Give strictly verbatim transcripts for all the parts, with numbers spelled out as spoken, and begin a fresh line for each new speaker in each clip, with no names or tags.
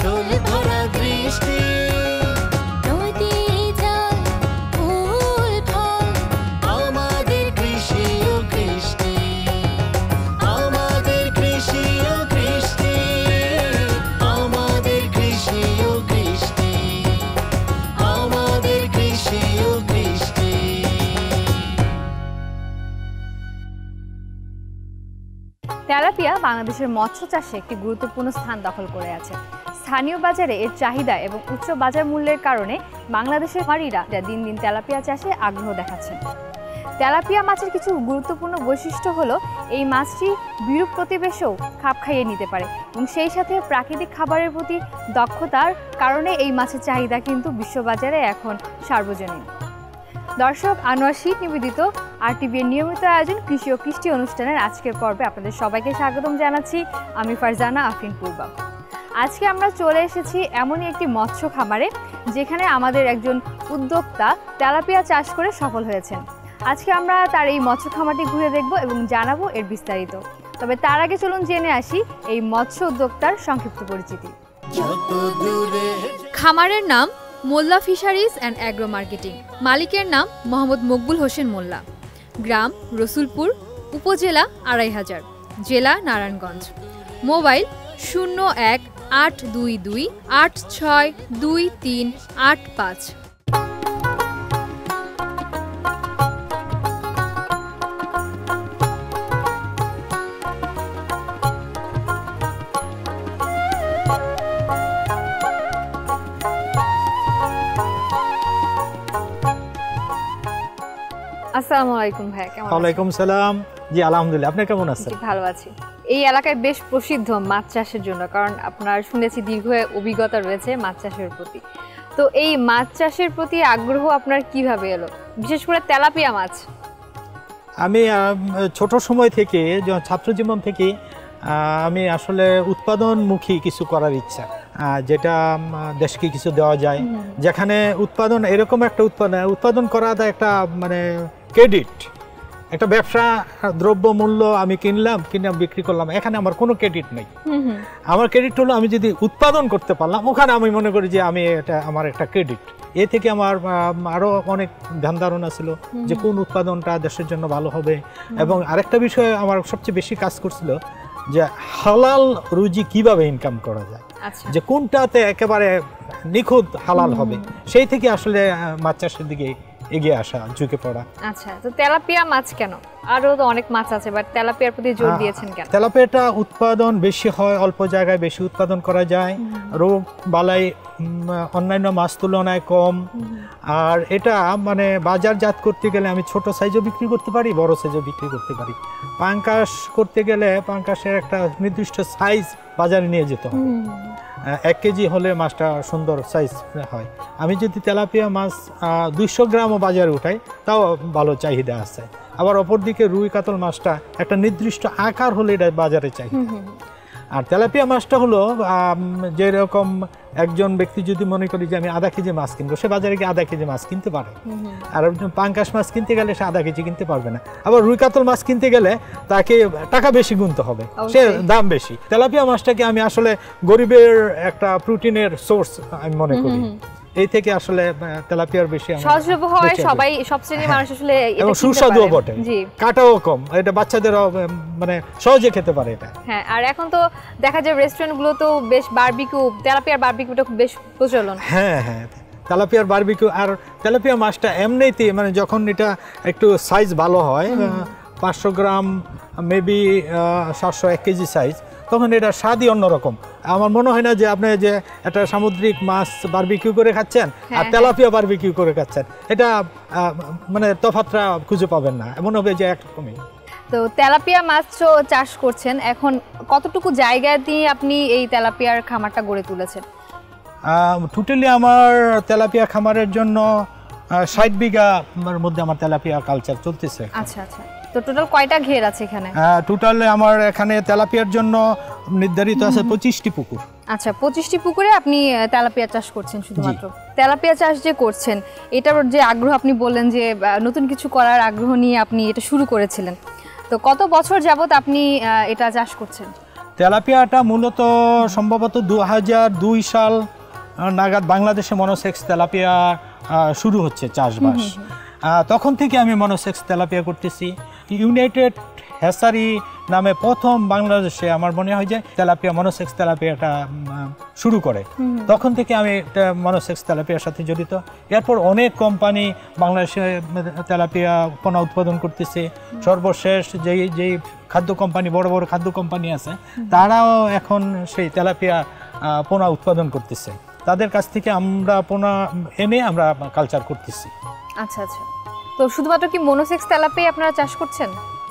আসল ধরা দৃষ্টি নদী জল ফুল ফল আমাদের কৃষি ও কৃষ্টি আমাদের কৃষি ও কৃষ্টি আমাদের কৃষি ও কৃষ্টি আমাদের কৃষি ও কৃষ্টি।
তেলাপিয়া বাংলাদেশের মৎস্য চাষে একটি গুরুত্বপূর্ণ স্থান দখল করে আছে। স্থানীয় বাজারে এর চাহিদা এবং উচ্চ বাজার মূল্যের কারণে বাংলাদেশের খামারিরা দিন দিন তেলাপিয়া চাষে আগ্রহ দেখাচ্ছেন। তেলাপিয়া মাছের কিছু গুরুত্বপূর্ণ বৈশিষ্ট্য হলো এই মাছটি বিরূপ প্রতিবেশেও খাপ খাইয়ে নিতে পারে এবং সেই সাথে প্রাকৃতিক খাবারের প্রতি দক্ষতার কারণে এই মাছের চাহিদা কিন্তু বিশ্ববাজারে এখন সার্বজনীন। দর্শক, আনোয়ার শীত নিবেদিত আরটিভির নিয়মিত আয়োজন কৃষি ও কৃষ্টি অনুষ্ঠানের আজকের পর্বে আপনাদের সবাইকে স্বাগতম জানাচ্ছি। আমি ফারজানা আফরিন পূর্বা। আজকে আমরা চলে এসেছি এমনই একটি মৎস্য খামারে যেখানে আমাদের একজন উদ্যোক্তা তেলাপিয়া চাষ করে সফল হয়েছেন। আজকে আমরা তার এই মৎস্য খামারটি ঘুরে দেখব এবং জানাবো এর বিস্তারিত। তবে তার আগে চলুন জেনে আসি এই মৎস্য উদ্যোক্তার সংক্ষিপ্ত পরিচিতি। খামারের নাম Molla fisheries and agro marketing. মালিকের নাম মোহাম্মদ মকবুল হোসেন মোল্লা। গ্রাম রসুলপুর, উপজেলা আড়াই হাজার, জেলা নারায়ণগঞ্জ। মোবাইল শূন্য এক আট দুই দুই আট ছয় দুই তিন আট পাঁচ। আসসালামু আলাইকুম ভাই, কেমন আছেন?
ওয়ালাইকুম সালাম। জি আলহামদুলিল্লাহ, আপনি কেমন আছেন?
জি ভালো আছি। এই এলাকায় বেশ প্রসিদ্ধ মাছ চাষের জন্য, কারণ আপনার শুনেছি দীর্ঘ অভিজ্ঞতা রয়েছে মাছ চাষের প্রতি। তো এই মাছ চাষের প্রতি আগ্রহ আপনার কিভাবে এলো, বিশেষ করে তেলাপিয়া মাছ?
আমি ছোট সময় থেকে, ছাত্র জীবন থেকে আমি আসলে উৎপাদনমুখী কিছু করার ইচ্ছা, যেটা দেশকে কিছু দেওয়া যায়, যেখানে উৎপাদন এরকম একটা উৎপাদন উৎপাদন করাটা একটা মানে ক্রেডিট, একটা ব্যবসা দ্রব্য মূল্য আমি কিনলাম, কিনে বিক্রি করলাম, এখানে আমার কোনো ক্রেডিট নেই। আমার ক্রেডিট হলো আমি যদি উৎপাদন করতে পারলাম, ওখানে আমি মনে করি যে আমি এটা আমার একটা ক্রেডিট। এ থেকে আমার আরও অনেক ধ্যান ধারণা ছিল যে কোন উৎপাদনটা দেশের জন্য ভালো হবে। এবং আরেকটা বিষয় আমার সবচেয়ে বেশি কাজ করছিল যে হালাল রুজি কিভাবে ইনকাম করা যায়, যে কোনটাতে একেবারে নিখুঁত হালাল হবে, সেই থেকে আসলে মাছ চাষের দিকে এগিয়ে আসা, ঝুঁকে পড়া।
আচ্ছা, তো তেলাপিয়া মাছ কেন? আরো তো অনেক মাছ আছে, বাট তেলাপিয়ার প্রতি জোর দিয়েছেন কেন?
তেলাপিয়াটা উৎপাদন বেশি হয়, অল্প জায়গায় বেশি উৎপাদন করা যায়, রোগ বালাই অন্যান্য মাছ তুলনায় কম। আর এটা মানে বাজারজাত করতে গেলে আমি ছোট সাইজও বিক্রি করতে পারি, বড় সাইজও বিক্রি করতে পারি। পাঙ্কাশ করতে গেলে পাঙ্কাশের একটা নির্দিষ্ট সাইজ বাজারে নিয়ে যেতে হবে। এক কেজি হলে মাছটা সুন্দর সাইজ হয়। আমি যদি তেলাপিয়া মাছ দুইশো গ্রামও বাজারে উঠাই, তাও ভালো চাহিদা আছে। আবার অপরদিকে রুই কাতল মাছটা একটা নির্দিষ্ট আকার হলে এটা বাজারে চাহিদা। আর তেলাপিয়া মাছটা হলো যেরকম একজন ব্যক্তি যদি মনে করি যে আমি আধা কেজি মাছ কিনবো, সে বাজারে গিয়ে আধা কেজি মাছ কিনতে পারে। আর পাঙ্কাশ মাছ কিনতে গেলে সে আধা কেজি কিনতে পারবে না। আবার রুই কাতল মাছ কিনতে গেলে তাকে টাকা বেশি গুনতে হবে, সে দাম বেশি। তেলাপিয়া মাছটাকে আমি আসলে গরিবের একটা প্রোটিনের সোর্স আমি মনে করি। এই থেকে আসলে তেলাপিয়ার বেশি
সহজলভ্য হয়, সবাই সব শ্রেণীর মানুষ আসলে
এবং সুস্বাদুও বটে, কাটাও কম, এটা বাচ্চাদেরও মানে সহজে খেতে পারে এটা।
হ্যাঁ, আর এখন তো দেখা যায় রেস্টুরেন্টগুলো তো বেশ বারবিকিউ, তেলাপিয়ার বারবিকিউটা খুব বেশ প্রচলন।
হ্যাঁ হ্যাঁ, তেলাপিয়ার বারবিকিউ। আর তেলাপিয়া মাছটা এমনিতেই মানে যখন এটা একটু সাইজ ভালো হয়, পাঁচশো গ্রাম মেবি সাতশো এক কেজি সাইজ, তখন এটা স্বাদই অন্যরকম। আমার মনে হয় না যে আপনি যে একটা সামুদ্রিক মাছ বারবিকিউ করে খাচ্ছেন আর তেলাপিয়া বারবিকিউ করে খাচ্ছেন, এটা মানে তফাৎটা খুঁজে পাবেন না, এমন হবে যে একরকমই।
তো তেলাপিয়া মাছ চাষ করছেন, এখন কতটুকু জায়গা দিয়ে আপনি এই তেলাপিয়ার খামারটা গড়ে তুলেছেন?
টোটালি আমার তেলাপিয়া খামারের জন্য ষাট বিঘার মধ্যে আমার তেলাপিয়া কালচার চলতেছে।
আচ্ছা আচ্ছা, তো টোটাল কয়টা ঘের আছে এখানে?
হ্যাঁ, টোটাল আমার এখানে তেলাপিয়ার জন্য নির্ধারিত আছে পঁচিশটি পুকুর।
আচ্ছা, পঁচিশটি পুকুরে আপনি তেলাপিয়া চাষ করছেন শুধুমাত্র? তেলাপিয়া চাষ যে করছেন, এটার যে আগ্রহ, আপনি বললেন যে নতুন কিছু করার আগ্রহ নিয়ে আপনি এটা শুরু করেছিলেন, তো কত বছর যাবত আপনি এটা চাষ করছেন?
তেলাপিয়াটা মূলত সম্ভবত দু হাজার দুই সাল নাগাদ বাংলাদেশে মনোসেক্স তেলাপিয়া শুরু হচ্ছে চাষবাস। তখন থেকে আমি মনোসেক্স তেলাপিয়া করতেছি। ইউনাইটেড হ্যাসারি নামে প্রথম বাংলাদেশে আমার মনে হয় যে তেলাপিয়া মনোসেক্স তেলাপিয়াটা শুরু করে, তখন থেকে আমি মনোসেক্স তেলাপিয়ার সাথে জড়িত। এরপর অনেক কোম্পানি বাংলাদেশে তেলাপিয়া পোনা উৎপাদন করতেছে। সর্বশেষ যেই যেই খাদ্য কোম্পানি, বড় বড় খাদ্য কোম্পানি আছে, তারাও এখন সেই তেলাপিয়া পোনা উৎপাদন করতেছে। তাদের কাছ থেকে আমরা পোনা এনে আমরা কালচার করতেছি।
আচ্ছা আচ্ছা, তো শুধুমাত্র কি মনোসেক্স তেলাপিয়া আপনারা চাষ করছেন?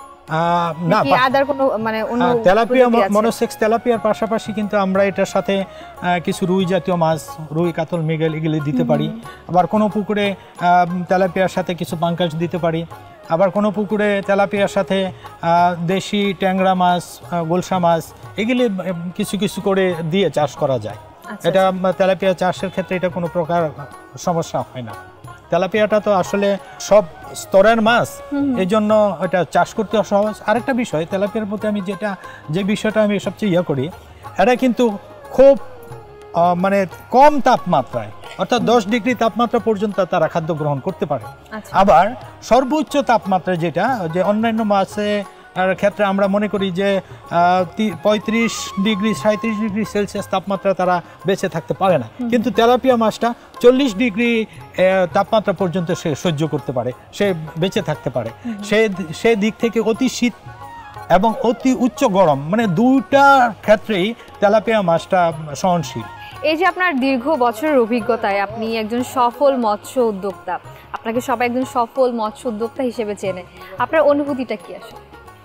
না,
আদার কোনো মানে অন্য
তেলাপিয়া মনোসেক্স তেলাপিয়ার পাশাপাশি কিন্তু আমরা এটার সাথে কিছু রুই জাতীয় মাছ, রুই, কাতল, মৃগেল এগুলি দিতে পারি। আবার কোনো পুকুরে তেলাপিয়ার সাথে কিছু পাঙ্কাশ দিতে পারি। আবার কোনো পুকুরে তেলাপিয়ার সাথে দেশি ট্যাংরা মাছ, গোলসা মাছ এগুলি কিছু কিছু করে দিয়ে চাষ করা যায়। এটা তেলাপিয়া চাষের ক্ষেত্রে এটা কোনো প্রকার সমস্যা হয় না। তেলাপিয়াটা তো আসলে সব স্তরের মাছ, এই জন্য এটা চাষ করতে সহজ। আরেকটা বিষয়, তেলাপিয়ার প্রতি আমি যেটা যে বিষয়টা আমি সবচেয়ে ইয়ে করি, এটা কিন্তু খুব মানে কম তাপমাত্রায়, অর্থাৎ দশ ডিগ্রি তাপমাত্রা পর্যন্ত তারা খাদ্য গ্রহণ করতে পারে। আবার সর্বোচ্চ তাপমাত্রা যেটা যে অন্যান্য মাছে ক্ষেত্রে আমরা মনে করি যে পঁয়ত্রিশ ডিগ্রি সাঁত্রিশ ডিগ্রি সেলসিয়াস তাপমাত্রা তারা বেঁচে থাকতে পারে না, কিন্তু তেলাপিয়া মাছটা চল্লিশ ডিগ্রি তাপমাত্রা পর্যন্ত সে সহ্য করতে পারে, সে বেঁচে থাকতে পারে। সে সে দিক থেকে অতি শীত এবং অতি উচ্চ গরম, মানে দুইটা ক্ষেত্রেই তেলাপিয়া মাছটা সহনশীল।
এই যে আপনার দীর্ঘ বছরের অভিজ্ঞতায় আপনি একজন সফল মৎস্য উদ্যোক্তা, আপনাকে সবাই একজন সফল মৎস্য উদ্যোক্তা হিসেবে চেনে, আপনার অনুভূতিটা কি আসে?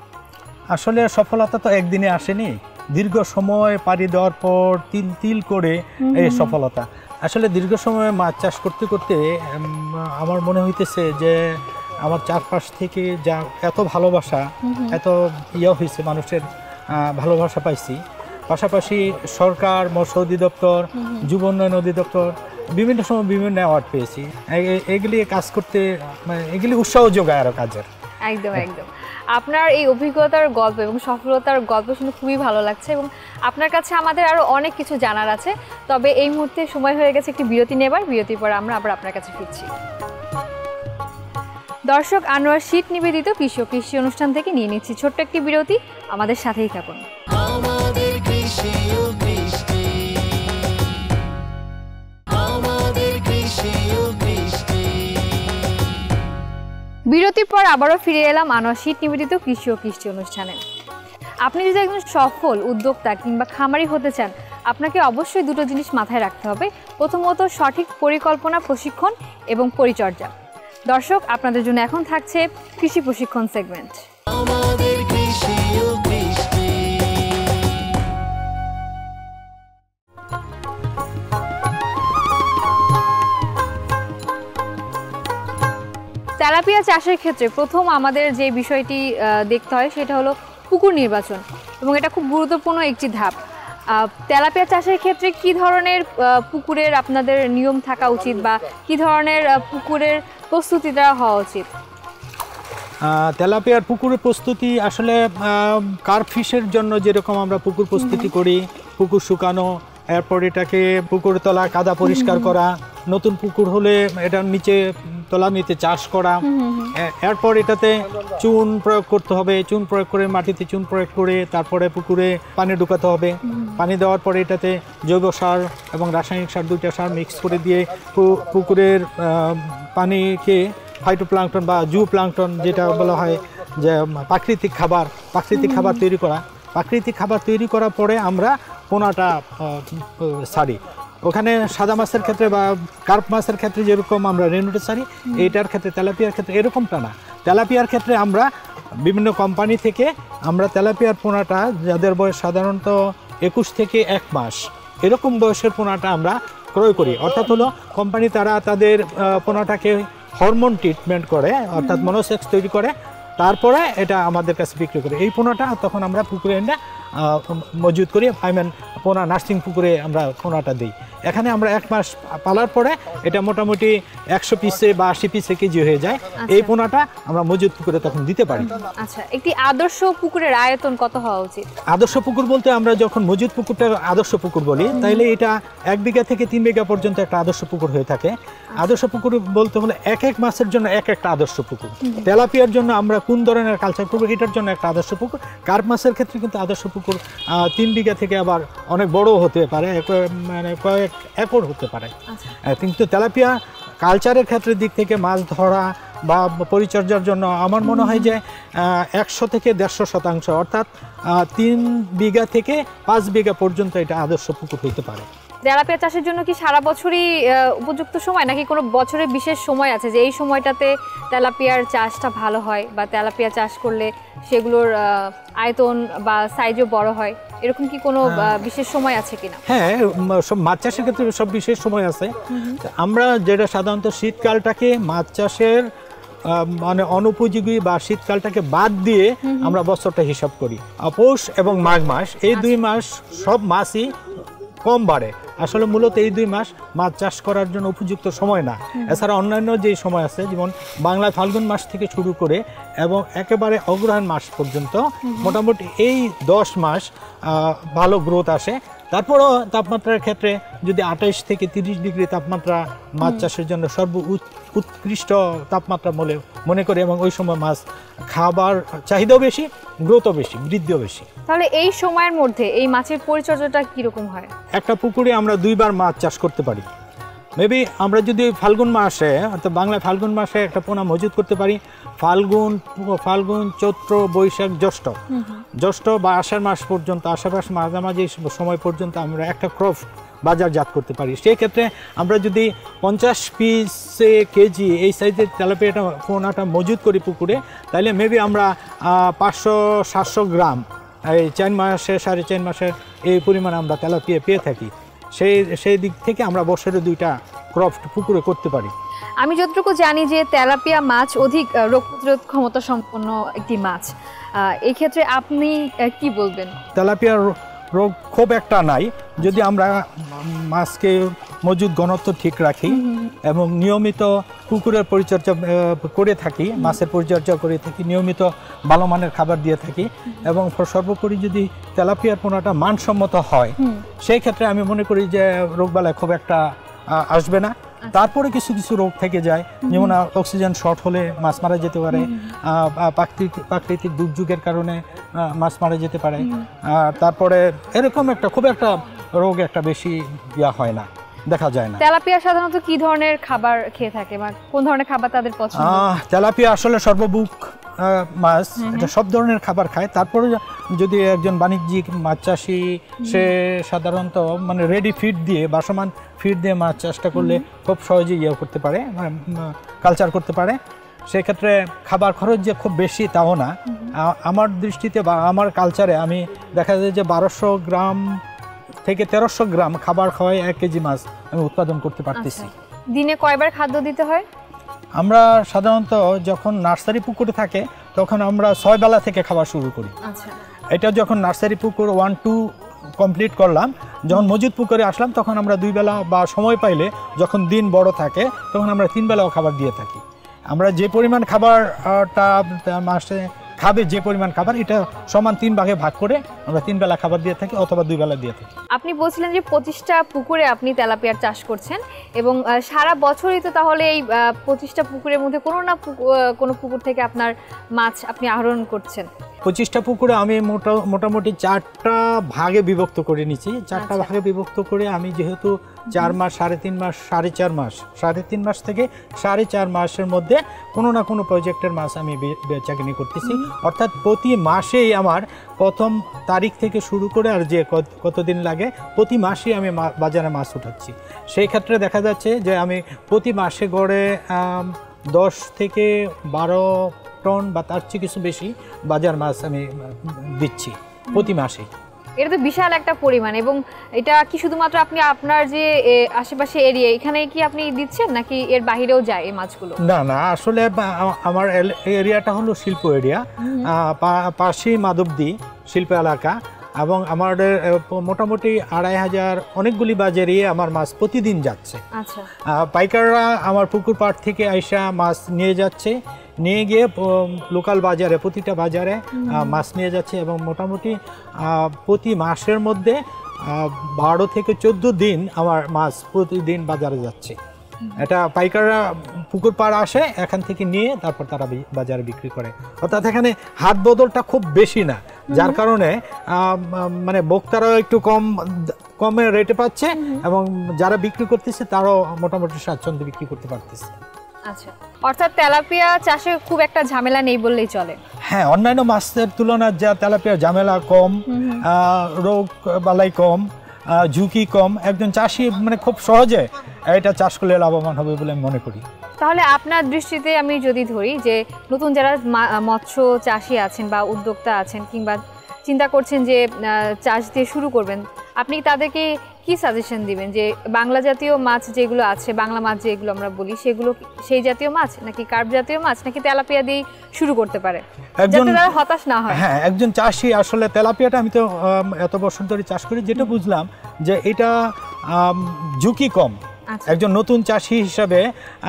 আসলে সফলতা তো একদিনে আসেনি, দীর্ঘ সময় পাড়ি দেওয়ার পর তিল তিল করে এই সফলতা। আসলে দীর্ঘ সময় মাছ চাষ করতে করতে আমার মনে হইতেছে যে আমার চারপাশ থেকে যা এত ভালোবাসা, এত ইয়ে হয়েছে, মানুষের ভালোবাসা পাইছি। পাশাপাশি সরকার, মৎস্য অধিদপ্তর, যুব উন্নয়ন অধিদপ্তর বিভিন্ন সময় বিভিন্ন অ্যাওয়ার্ড পেয়েছি। এগুলি কাজ করতে মানে এগুলি উৎসাহ যোগায় আরও কাজের।
একদম একদম। আপনার এই অভিজ্ঞতার গল্প এবং সফলতার গল্প শুনে খুবই ভালো লাগছে এবং আপনার কাছে আমাদের আরও অনেক কিছু জানার আছে। তবে এই মুহূর্তে সময় হয়ে গেছে একটি বিরতি নেবার। বিরতির পর আমরা আবার আপনার কাছে ফিরছি। দর্শক, আনোয়ার শীত নিবেদিত কৃষি ও কৃষি অনুষ্ঠান থেকে নিয়ে নিচ্ছি ছোট্ট একটি বিরতি। আমাদের সাথেই থাকুন।
আমাদের কৃষি ও কৃষ্টি, আমাদের কৃষি ও কৃষ্টি।
বিরতির পর আবারও ফিরে এলাম আনোয়ার শীত নিবেদিত কৃষি ও কৃষি অনুষ্ঠানে। আপনি যদি একজন সফল উদ্যোক্তা কিংবা খামারি হতে চান, আপনাকে অবশ্যই দুটো জিনিস মাথায় রাখতে হবে। প্রথমত সঠিক পরিকল্পনা, প্রশিক্ষণ এবং পরিচর্যা। দর্শক, আপনাদের জন্য এখন থাকছে কৃষি প্রশিক্ষণ সেগমেন্ট।
আমাদের কৃষি ও কৃষ্টি।
তেলাপিয়া চাষের ক্ষেত্রে প্রথম আমাদের যে বিষয়টি দেখতে হয় সেটা হলো পুকুর নির্বাচন, এবং এটা খুব গুরুত্বপূর্ণ একটি ধাপ। তেলাপিয়া চাষের ক্ষেত্রে কি ধরনের পুকুরের আপনাদের নিয়ম থাকা উচিত বা কি ধরনের পুকুরের প্রস্তুতি দেওয়া হওয়া উচিত?
তেলাপিয়ার পুকুরের প্রস্তুতি আসলে কার্প ফিশের জন্য যেরকম আমরা পুকুর প্রস্তুতি করি, পুকুর শুকানো, এরপর এটাকে পুকুরের তলা কাদা পরিষ্কার করা, নতুন পুকুর হলে এটার নিচে তলা নিতে চাষ করা, এরপর এটাতে চুন প্রয়োগ করতে হবে, চুন প্রয়োগ করে মাটিতে চুন প্রয়োগ করে তারপরে পুকুরে পানি ঢুকাতে হবে। পানি দেওয়ার পরে এটাতে জৈব সার এবং রাসায়নিক সার দুইটা সার মিক্স করে দিয়ে পুকুরের পানিকে ফাইটোপ্লাঙ্কটন বা জু প্লাঙ্কটন যেটা বলা হয় যে প্রাকৃতিক খাবার, প্রাকৃতিক খাবার তৈরি করা। প্রাকৃতিক খাবার তৈরি করার পরে আমরা পোনাটা ছাড়ি। ওখানে সাদা মাছের ক্ষেত্রে বা কার্প মাছের ক্ষেত্রে যেরকম আমরা রেনুটে ছাড়ি, এইটার ক্ষেত্রে তেলাপিয়ার ক্ষেত্রে এরকমটা না। তেলাপিয়ার ক্ষেত্রে আমরা বিভিন্ন কোম্পানি থেকে আমরা তেলাপিয়ার পোনাটা, যাদের বয়স সাধারণত একুশ থেকে এক মাস এরকম বয়সের পোনাটা আমরা ক্রয় করি। অর্থাৎ হলো কোম্পানি তারা তাদের পোনাটাকে হরমোন ট্রিটমেন্ট করে, অর্থাৎ মনোসেক্স তৈরি করে, তারপরে এটা আমাদের কাছে বিক্রি করে। এই পোনাটা তখন আমরা পুকুরে এনে মজুত করি, আই মিন পোনা নার্সিং পুকুরে আমরা পোনাটা দিই। এখানে আমরা এক মাস পালার পরে এটা মোটামুটি একশো পিসে বা আশি পিসে কেজি হয়ে যায়। এই পোনাটা আমরা মজুদ পুকুরে তখন দিতে পারি।
আচ্ছা, একটি আদর্শ পুকুরের আয়তন কত হওয়া উচিত?
আদর্শ পুকুর বলতে আমরা যখন মজুদ পুকুরটা আদর্শ পুকুর বলি, তাইলে এটা এক বিঘা থেকে তিন বিঘা পর্যন্ত একটা আদর্শ পুকুর হয়ে থাকে। আদর্শ পুকুর বলতে হলে এক এক মাছের জন্য এক একটা আদর্শ পুকুর। তেলাপিয়ার জন্য আমরা কোন ধরনের কালচার করবো এটার জন্য একটা আদর্শ পুকুর। কার্প মাছের ক্ষেত্রে কিন্তু আদর্শ পুকুর তিন বিঘা থেকে আবার অনেক বড় হতে পারে, মানে কয়েক একর হতে পারে। কিন্তু তেলাপিয়া কালচারের ক্ষেত্রের দিক থেকে মাছ ধরা বা পরিচর্যার জন্য আমার মনে হয় যে একশো থেকে দেড়শো শতাংশ অর্থাৎ তিন বিঘা থেকে পাঁচ বিঘা পর্যন্ত এটা আদর্শ পুকুর হইতে পারে।
তেলাপিয়া চাষের জন্য কি সারা বছরই উপযুক্ত সময়, নাকি কোনো বছরের বিশেষ সময় আছে যে এই সময়টাতে তেলাপিয়ার চাষটা ভালো হয় বা তেলাপিয়া চাষ করলে সেগুলোর আয়তন বা সাইজও বড় হয়, এরকম কি কোনো বিশেষ সময় আছে কিনা?
হ্যাঁ, সব মাছ চাষের ক্ষেত্রে সব বিশেষ সময় আছে। আমরা যেটা সাধারণত শীতকালটাকে মাছ চাষের মানে অনুপযোগী বা শীতকালটাকে বাদ দিয়ে আমরা বছরটা হিসাব করি। পৌষ এবং মাঘ মাস এই দুই মাস সব মাছই কম বাড়ে। আসলে মূলত এই দুই মাস মাছ চাষ করার জন্য উপযুক্ত সময় না। এছাড়া অন্যান্য যে সময় আছে যেমন বাংলায় ফাল্গুন মাস থেকে শুরু করে এবং একেবারে অগ্রহায়ণ মাস পর্যন্ত মোটামুটি এই দশ মাস ভালো গ্রোথ আসে। তারপরও তাপমাত্রার ক্ষেত্রে যদি আঠাইশ থেকে তিরিশ ডিগ্রি তাপমাত্রা মাছ চাষের জন্য সর্ব উৎকৃষ্ট তাপমাত্রা বলে মনে করি এবং ওই সময় মাছ খাবার চাহিদাও বেশি, গ্রোথও বেশি, বৃদ্ধিও বেশি।
তাহলে এই সময়ের মধ্যে এই মাছের পরিচর্যাটা কিরকম হয়? একটা
পুকুরে আমরা দুইবার মাছ চাষ করতে পারি। মেবি আমরা যদি ফাল্গুন মাসে অর্থাৎ বাংলায় ফাল্গুন মাসে একটা পোনা মজুদ করতে পারি, ফাল্গুন ফাল্গুন চৈত্র বৈশাখ জ্যৈষ্ঠ জ্যৈষ্ঠ বা আষাঢ় মাস পর্যন্ত, আষাঢ় মাস মাঝামাঝি সময় পর্যন্ত আমরা একটা ক্রপ বাজারজাত করতে পারি। সেই ক্ষেত্রে আমরা যদি পঞ্চাশ পিসে কেজি এই সাইজের তেলাপিয়াটা পোনাটা মজুদ করি পুকুরে, তাহলে মেবি আমরা পাঁচশো সাতশো গ্রাম এই চার মাসে সাড়ে চার মাসের এই পরিমাণে আমরা তেলাপিয়া পেয়ে থাকি। সেই সেই দিক থেকে আমরা বছরে দুইটা ক্রপ পুকুরে করতে পারি।
আমি যতটুকু জানি যে তেলাপিয়া মাছ অধিক রোগ প্রতিরোধ ক্ষমতা সম্পন্ন একটি মাছ, এই ক্ষেত্রে আপনি কি বলবেন?
তেলাপিয়ার রোগ খুব একটা নাই যদি আমরা মাছকে মজুদ ঘনত্ব ঠিক রাখি এবং নিয়মিত পুকুরের পরিচর্যা করে থাকি, মাছের পরিচর্যা করে থাকি, নিয়মিত ভালো মানের খাবার দিয়ে থাকি এবং সর্বোপরি যদি তেলাপিয়ার পোনাটা মানসম্মত হয় সেই ক্ষেত্রে আমি মনে করি যে রোগবালাই খুব একটা আসবে না। তারপরে কিছু কিছু রোগ থেকে যায়, যেমন অক্সিজেন শর্ট হলে মাছ মারা যেতে পারে, প্রাকৃতিক প্রাকৃতিক দুর্যোগের কারণে মাছ মারা যেতে পারে। তারপরে এরকম একটা খুব একটা রোগ একটা বেশি ইয়া হয় না, দেখা যায় না।
তেলাপিয়া সাধারণত কি ধরনের খাবার খেয়ে থাকে বা কোন ধরনের খাবার তাদের পছন্দ?
তেলাপিয়া আসলে সর্বভুক মাছ, এটা সব ধরনের খাবার খায়। তারপরে যদি একজন বাণিজ্যিক মাছ চাষি সে সাধারণত মানে রেডি ফিড দিয়ে বাসমান ফিড দিয়ে মাছ চাষটা করলে খুব সহজে ইয়ে করতে পারে, কালচার করতে পারে। সেক্ষেত্রে খাবার খরচ যে খুব বেশি তাও না। আমার দৃষ্টিতে বা আমার কালচারে আমি দেখা যায় যে বারোশো গ্রাম থেকে তেরোশো গ্রাম খাবার খাওয়াই এক কেজি মাছ আমি উৎপাদন করতে পারতেছি।
দিনে কয়বার খাদ্য দিতে হয়?
আমরা সাধারণত যখন নার্সারি পুকুরে থাকে তখন আমরা ছয় বেলা থেকে খাবার শুরু করি।
আচ্ছা,
এটা যখন নার্সারি পুকুর ওয়ান টু কমপ্লিট করলাম, যখন মজুদ পুকুরে আসলাম তখন আমরা দুই বেলা বা সময় পাইলে যখন দিন বড় থাকে তখন আমরা তিন বেলাও খাবার দিয়ে থাকি। আমরা যে পরিমাণ খাবারটা মাসে খাবে, যে পরিমাণ খাবার এটা সমান তিন ভাগে ভাগ করে আমরা তিন বেলা খাবার দিয়ে থাকি অথবা দুই বেলা দিয়ে থাকি।
আপনি বলছিলেন যে পঁচিশটা পুকুরে আপনি তেলাপিয়ার চাষ করছেন এবং সারা বছরই তো তাহলে এই পঁচিশটা পুকুরের মধ্যে কোনো না কোনো পুকুর থেকে আপনার মাছ আপনি আহরণ করছেন।
পঁচিশটা পুকুরে আমি মোটামুটি চারটা ভাগে বিভক্ত করে নিচ্ছি। চারটা ভাগে বিভক্ত করে আমি যেহেতু চার মাস সাড়ে তিন মাস সাড়ে চার মাস সাড়ে তিন মাস থেকে সাড়ে চার মাসের মধ্যে কোনো না কোনো প্রজেক্টের মাছ আমি বেচাকেনি করতেছি। অর্থাৎ প্রতি মাসেই আমার প্রথম তারিখ থেকে শুরু করে আর যে কতদিন লাগে প্রতি মাসেই আমি বাজারে মাছ উঠাচ্ছি। সেই ক্ষেত্রে দেখা যাচ্ছে যে আমি প্রতি মাসে গড়ে দশ থেকে বারো টন বা তার চেয়ে কিছু বেশি বাজার মাছ আমি দিচ্ছি প্রতি মাসে।
এটা তো বিশাল একটা পরিমাণ। এবং এটা কি শুধুমাত্র আপনি আপনার যে আশেপাশে এরিয়া এখানে কি আপনি দিচ্ছেন নাকি এর বাইরেও যায় এই মাছগুলো?
না না, আসলে আমার এরিয়াটা হলো শিল্প এরিয়া, পাশেই মাধবদী শিল্প এলাকা। এবং আমাদের মোটামুটি আড়াই হাজার অনেকগুলি বাজারে আমার মাছ প্রতিদিন যাচ্ছে।
আচ্ছা,
পাইকাররা আমার পুকুর পাড় থেকে আইসা মাছ নিয়ে যাচ্ছে, নিয়ে গিয়ে লোকাল বাজারে প্রতিটা বাজারে মাছ নিয়ে যাচ্ছে এবং মোটামুটি প্রতি মাসের মধ্যে বারো থেকে চোদ্দ দিন আমার মাছ প্রতিদিন বাজারে যাচ্ছে। এটা পাইকাররা পুকুর পাড় আসে, এখান থেকে নিয়ে তারপর তারা বাজারে বিক্রি করে। অর্থাৎ এখানে হাট বদলটা খুব বেশি না, যার কারণে মানে ভোক্তারাও একটু কম কমে রেটে পাচ্ছে এবং যারা বিক্রি করতেছে তারাও মোটামুটি স্বাচ্ছন্দ্যে বিক্রি করতে পারতেছে।
আচ্ছা, অর্থাৎ তেলাপিয়া চাষে খুব একটা ঝামেলা নেই বললেই চলে।
হ্যাঁ, অন্যান্য মাছের তুলনায় যা তেলাপিয়ার ঝামেলা কম, রোগ বালাই কম, ঝুঁকি কম। একজন চাষি মানে খুব সহজে এটা চাষ করলে লাভবান হবে বলে আমি মনে করি।
তাহলে আপনার দৃষ্টিতে আমি যদি ধরি যে নতুন যারা মৎস্য চাষি আছেন বা উদ্যোক্তা আছেন কিংবা চিন্তা করছেন যে চাষ দিয়ে শুরু করবেন, আপনি তাদেরকে কি সাজেশন দিবেন যে বাংলা জাতীয় মাছ যেগুলো আছে, বাংলা মাছ যেগুলো আমরা বলি, সেগুলো সেই জাতীয় মাছ নাকি কার্প জাতীয় মাছ নাকি তেলাপিয়া দিয়ে শুরু করতে পারে, যাতে তারা হতাশ না হয়?
হ্যাঁ, একজন চাষি আসলে তেলাপিয়াটা আমি তো এত বছর ধরে চাষ করি, যেটা বুঝলাম যে এটা ঝুঁকি কম। একজন নতুন চাষি হিসাবে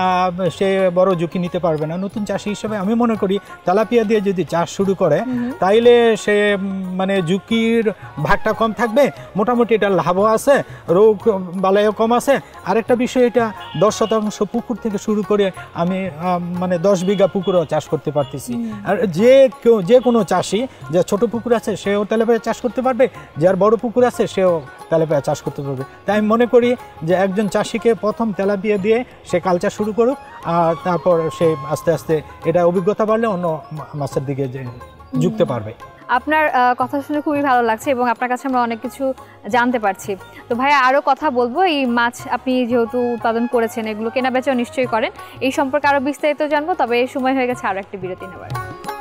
সে বড় ঝুঁকি নিতে পারবে না। নতুন চাষি হিসাবে আমি মনে করি তেলাপিয়া দিয়ে যদি চাষ শুরু করে তাইলে সে মানে ঝুঁকির ভাগটা কম থাকবে, মোটামুটি এটা লাভও আছে, রোগ বালাইও কম আছে। আরেকটা বিষয়, এটা দশ শতাংশ পুকুর থেকে শুরু করে আমি মানে দশ বিঘা পুকুরও চাষ করতে পারতেছি। আর যে কেউ যে কোনো চাষি যে ছোট পুকুর আছে সেও তেলাপিয়া চাষ করতে পারবে, যার বড় পুকুর আছে সেও তেলাপিয়া চাষ করতে পারবে। তাই আমি মনে করি যে একজন চাষিকে প্রথম তেলাপিয়া দিয়ে সে কালচার শুরু করুক, আর তারপর সে আস্তে আস্তে এটা অভিজ্ঞতা বাড়লে অন্য মাছের দিকে ঝুঁকতে পারবে।
আপনার কথা শুনে খুবই ভালো লাগছে এবং আপনার কাছে আমরা অনেক কিছু জানতে পারছি। তো ভাইয়া আরও কথা বলবো, এই মাছ আপনি যেহেতু উৎপাদন করেছেন, এগুলো কেনা বেচাও নিশ্চয়ই করেন, এই সম্পর্কে আরও বিস্তারিত জানবো। তবে এই সময় হয়ে গেছে আরও একটি বিরতি নেবার।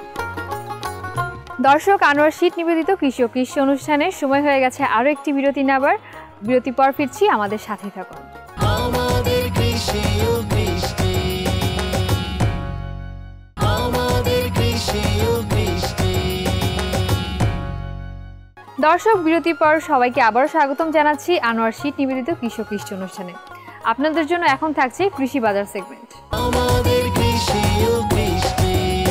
দর্শক, আনোয়ার শীত নিবেদিত কৃষি ও কৃষি অনুষ্ঠানের সময় হয়ে গেছে আরও একটি বিরতি নেবার। বিরতি পর ফিরছি, আমাদের সাথে থাকুন।
আমাদের কৃষি ও কৃষ্টি, আমাদের কৃষি ও কৃষ্টি।
দর্শক, বিরতির পর সবাইকে আবারও স্বাগতম জানাচ্ছি আনোয়ার শীত নিবেদিত কৃষি ও কৃষি অনুষ্ঠানে। আপনাদের জন্য এখন থাকছে কৃষি বাজার সেগমেন্ট।
আমাদের কৃষি ও কৃষ্টি।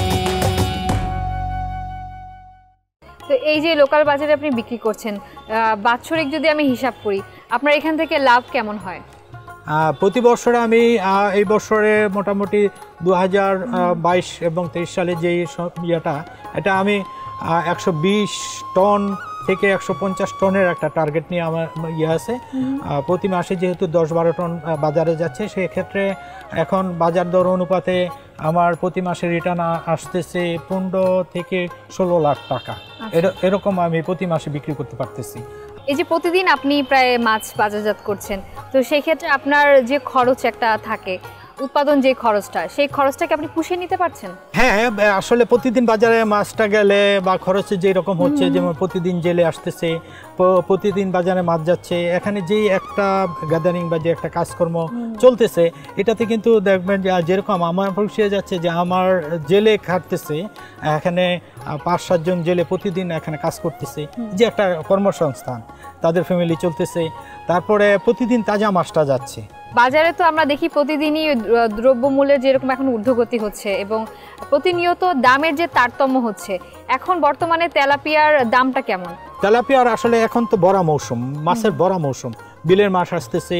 তো এই যে লোকাল বাজারে আপনি বিক্রি করছেন, বাৎসরিক যদি আমি হিসাব করি, আপনার এখান থেকে লাভ কেমন হয়?
প্রতি বছরে আমি এই বছরে মোটামুটি দু হাজার বাইশ এবং তেইশ সালে যে ইয়েটা, এটা আমি একশো বিশ টন থেকে একশো পঞ্চাশ টনের একটা টার্গেট নিয়ে আমার ইয়ে আছে। প্রতি মাসে যেহেতু দশ বারো টন বাজারে যাচ্ছে, সেক্ষেত্রে এখন বাজার দর অনুপাতে আমার প্রতি মাসে রিটার্ন আসতেছে পনেরো থেকে ষোলো লাখ টাকা, এরকম আমি প্রতি মাসে বিক্রি করতে পারতেছি।
এই যে প্রতিদিন আপনি প্রায় মাছ বাজারজাত করছেন, তো সেই ক্ষেত্রে আপনার যে খরচ একটা থাকে, উৎপাদন যে খরচটা, সেই খরচটাকে আপনি পুষিয়ে নিতে পারছেন?
হ্যাঁ, আসলে প্রতিদিন বাজারে মাছটা গেলে বা খরচে যেই রকম হচ্ছে, যেমন প্রতিদিন জেলে আসতেছে, প্রতিদিন বাজারে মাছ যাচ্ছে, এখানে যেই একটা গ্যাদারিং বা যে একটা কাজকর্ম চলতেছে, এটাতে কিন্তু দেখবেন যে যেরকম আমার পুষিয়ে যাচ্ছে, যে আমার জেলে খাটতেছে, এখানে পাঁচ সাতজন জেলে প্রতিদিন এখানে কাজ করতেছে, যে একটা কর্মসংস্থান, তাদের ফ্যামিলি চলতেছে। তারপরে প্রতিদিন তাজা মাছটা যাচ্ছে
বাজারে। তো আমরা দেখি প্রতিদিনই দ্রব্যমূল্যের যেরকম এখন ঊর্ধ্বগতি হচ্ছে এবং প্রতিনিয়ত দামের যে তারতম্য হচ্ছে, এখন বর্তমানে তেলাপিয়ার দামটা কেমন?
তেলাপিয়ার আসলে এখন তো বড়া মৌসুম, মাছের বড়া মৌসুম, বিলের মাছ আসতেছে,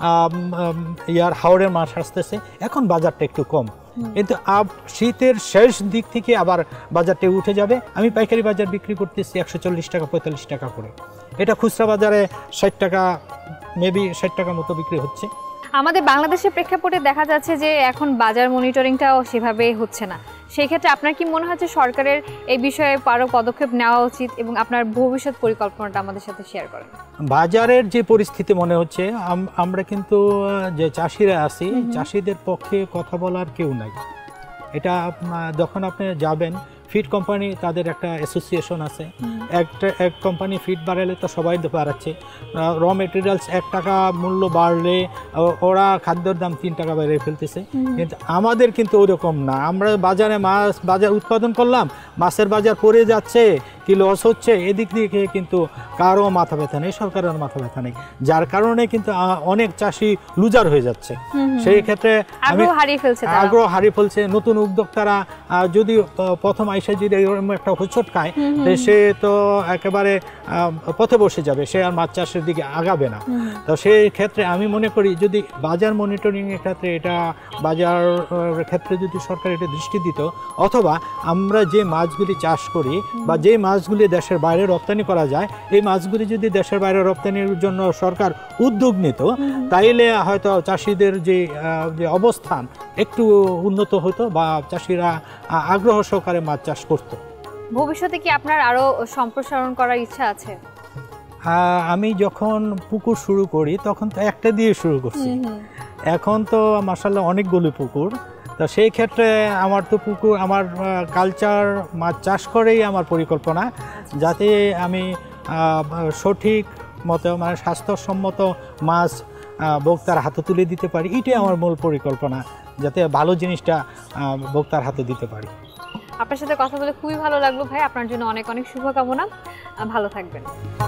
ইয়ার হাওড়ের মাছ আসতেছে, এখন বাজারটা একটু কম। কিন্তু আব শীতের শেষ দিক থেকে আবার বাজারটা উঠে যাবে। আমি পাইকারি বাজার বিক্রি করতেছি একশো চল্লিশ টাকা পঁয়তাল্লিশ টাকা করে, এটা খুচরা বাজারে ষাট টাকা মেবি ষাট টাকার মতো বিক্রি হচ্ছে।
আমাদের বাংলাদেশের প্রেক্ষাপটে দেখা যাচ্ছে যে এখন বাজার মনিটরিংটাও সেভাবে হচ্ছে না। সেই ক্ষেত্রে আপনার কি মনে হচ্ছে সরকারের এই বিষয়ে আরও পদক্ষেপ নেওয়া উচিত এবং আপনার ভবিষ্যৎ পরিকল্পনাটা আমাদের সাথে শেয়ার করেন?
বাজারের যে পরিস্থিতি মনে হচ্ছে, আমরা কিন্তু যে চাষিরা আছি, চাষিদের পক্ষে কথা বলার কেউ নাই। এটা যখন আপনি যাবেন ফিড কোম্পানি তাদের একটা অ্যাসোসিয়েশন আছে, একটা এক কোম্পানি ফিড বাড়ালে তো সবাই বাড়াচ্ছে, র মেটেরিয়ালস এক টাকা মূল্য বাড়লে ওরা খাদ্যের দাম তিন টাকা বেড়ে ফেলতেছে। কিন্তু আমাদের কিন্তু ওরকম না, আমরা বাজারে মাছ বাজার উৎপাদন করলাম, মাছের বাজার পড়ে যাচ্ছে, কি লস হচ্ছে, এদিক দিয়ে কিন্তু কারো মাথা ব্যথা নেই, সরকারের মাথা ব্যথা নেই, যার কারণে কিন্তু অনেক চাষি লুজার হয়ে যাচ্ছে। সেই ক্ষেত্রে আমি আগ্রহ হারিয়ে ফেলছে। নতুন উদ্যোক্তারা যদি প্রথম আইসা যদি এরকম একটা হোঁচট খায়, সে তো একেবারে পথে বসে যাবে, সে আর মাছ চাষের দিকে আগাবে না। তো সেই ক্ষেত্রে আমি মনে করি যদি বাজার মনিটরিংয়ের ক্ষেত্রে এটা বাজার ক্ষেত্রে যদি সরকার এটা দৃষ্টি দিত, অথবা আমরা যে মাছগুলি চাষ করি বা যে মাছগুলি দেশের বাইরে রপ্তানি করা যায়, এই মাছগুলি যদি দেশের বাইরে রপ্তানির জন্য সরকার উদ্যোগ নিত, তাইলে হয়তো চাষিদের যে যে অবস্থান একটু উন্নত হতো বা চাষিরা আগ্রহ সহকারে মাছ চাষ করত।
ভবিষ্যতে কি আপনার আরো সম্প্রসারণ করার ইচ্ছা আছে?
আমি যখন পুকুর শুরু করি তখন তো একটা দিয়ে শুরু করছি, এখন তো মাশাআল্লাহ অনেকগুলো পুকুর। তো সেই ক্ষেত্রে আমার তো পুকুর, আমার কালচার মাছ চাষ করেই আমার পরিকল্পনা, যাতে আমি সঠিক মতো মানে স্বাস্থ্যসম্মত মাছ ভোক্তার হাতে তুলে দিতে পারি, এটাই আমার মূল পরিকল্পনা, যাতে ভালো জিনিসটা ভোক্তার হাতে দিতে পারি।
আপনার সাথে কথা বলে খুবই ভালো লাগলো ভাই, আপনার জন্য অনেক অনেক শুভকামনা, ভালো থাকবেন।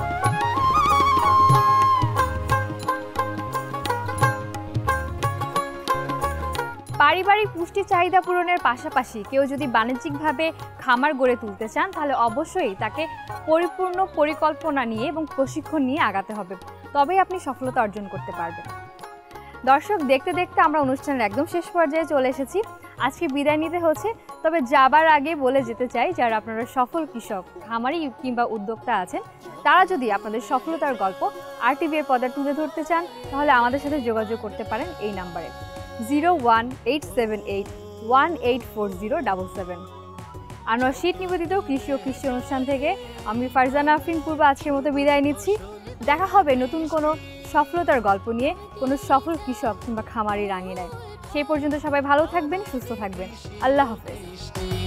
পারিবারিক পুষ্টি চাহিদা পূরণের পাশাপাশি কেউ যদি বাণিজ্যিকভাবে খামার গড়ে তুলতে চান, তাহলে অবশ্যই তাকে পরিপূর্ণ পরিকল্পনা নিয়ে এবং প্রশিক্ষণ নিয়ে আগাতে হবে, তবেই আপনি সফলতা অর্জন করতে পারবেন। দর্শক, দেখতে দেখতে আমরা অনুষ্ঠানের একদম শেষ পর্যায়ে চলে এসেছি। আজকে বিদায় নিতে হচ্ছে, তবে যাবার আগে বলে যেতে চাই, যারা আপনারা সফল কৃষক, খামারি কিংবা উদ্যোক্তা আছেন, তারা যদি আপনাদের সফলতার গল্প আরটিভি এর পর্দায় তুলে ধরতে চান, তাহলে আমাদের সাথে যোগাযোগ করতে পারেন এই নাম্বারে zero one eight seven eight one eight four zero double seven. Anwar শীত নিবেদিত কৃষি ও কৃষি অনুষ্ঠান থেকে আমি ফারজানা আফরিন পূর্ব আজকের মতো বিদায় নিচ্ছি। দেখা হবে নতুন কোনো সফলতার গল্প নিয়ে, কোনো সফল কৃষক কিংবা খামারির আঙিনায়। সেই পর্যন্ত সবাই ভালো থাকবেন, সুস্থ থাকবেন। আল্লাহ হাফেজ।